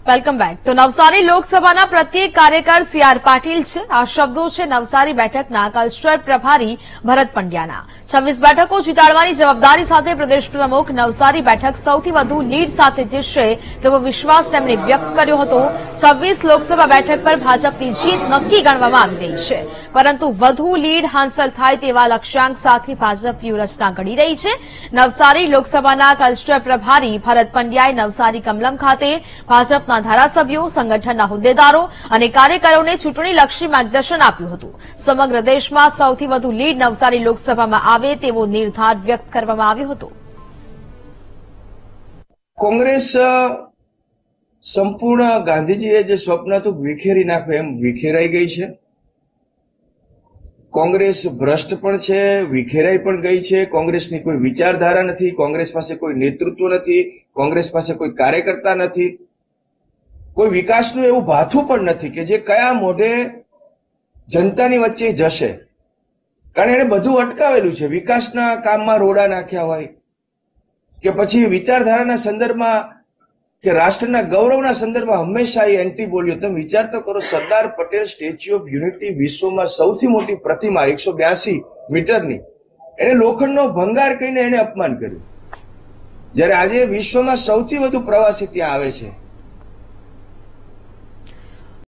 Welcome back. તો નવસારી લોકસભાના પ્રત્યેક કાર્યકર સીઆર પાટીલ છે। આ શબ્દો છે નવસારી બેઠકના કલ્ચરલ પ્રભારી ભરત પંડ્યાના। 26 બેઠકો જીતાડવાની જવાબદારી સાથે પ્રદેશ પ્રમુખ નવસારી બેઠક સૌથી વધુ લીડ સાથે જીતશે તેવો વિશ્વાસ તેમણે વ્યક્ત કર્યો હતો। 26 લોકસભા બેઠક પર ભાજપની જીત નક્કી ગણવામાં આવી રહી છે, પરંતુ વધુ લીડ હાંસલ થાય તેવા લક્ષ્યાંક સાથે ભાજપ વ્યૂહરચના ઘડી રહી છે। નવસારી લોકસભાના કલ્ચરલ પ્રભારી ભરત પંડ્યાએ નવસારી કમલમ ખાતે ભાજપના ધારાસભ્યો, સંગઠનના હોદ્દેદારો અને કાર્યકરોને ચૂંટણીલક્ષી માર્ગદર્શન આપ્યું હતું। સમગ્ર દેશમાં સૌથી વધુ લીડ નવસારી લોકસભામાં આવે તેવો નિર્ધાર વ્યક્ત કરવામાં આવ્યો હતો। કોંગ્રેસ સંપૂર્ણ ગાંધીજીએ જે સ્વપ્ન હતું વિખેરી નાખે એમ વિખેરાઈ ગઈ છે। કોંગ્રેસ ભ્રષ્ટ પણ છે, વિખેરાઈ પણ ગઈ છે। કોંગ્રેસની કોઈ વિચારધારા નથી, કોંગ્રેસ પાસે કોઈ નેતૃત્વ નથી, કોંગ્રેસ પાસે કોઈ કાર્યકર્તા નથી, કોઈ વિકાસનું એવું ભાથું પણ નથી કે જે કયા મોઢે જનતાની વચ્ચે જશે, કારણ એને બધું અટકાવેલું છે। વિકાસના કામમાં રોડા નાખ્યા હોય કે પછી વિચારધારાના સંદર્ભમાં કે રાષ્ટ્રના ગૌરવના સંદર્ભમાં હંમેશા એ એન્ટી બોલ્યો। તમે વિચાર તો કરો, Sardar Patel Statue of Unity વિશ્વમાં સૌથી મોટી પ્રતિમા 182 મીટરની, એને લોખંડનો ભંગાર કહીને એને અપમાન કર્યું। જ્યારે આજે વિશ્વમાં સૌથી વધુ પ્રવાસી ત્યાં આવે છે,